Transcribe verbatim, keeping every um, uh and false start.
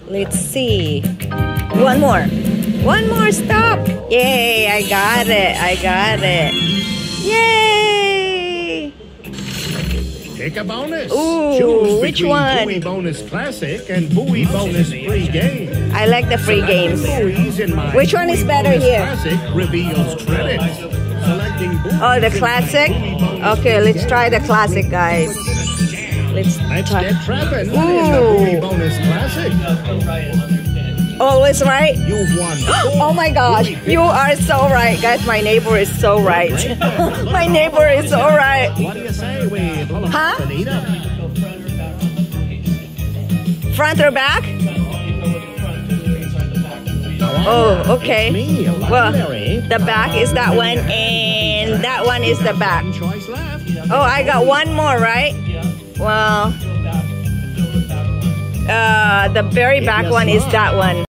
Let's see. One more. One more stop. Yay, I got it. I got it. Yay. Pick a bonus. Ooh, Choose which between one? Bowie Bonus Classic and Bowie Bonus Free Game. I like the free games. Bowie's in my Which one is Bowie better Bonus here? Classic reveals credits. Selecting Bowie's Oh, the in my classic? Bowie Bonus Okay, Free let's Game. try the classic, guys. Let's Let's try. get trapping in the Ooh. Bowie Bonus Classic. Always right? You've won. Oh my gosh, you are so right. Guys, my neighbor is so right. My neighbor is so right. What do you say we pull up Huh? Anita? Front or back? Oh, okay. Me, Well, Larry. the back is that one, and that one is the back. Choice left. Oh, I got one more, right? Well, uh, the very back one is that one.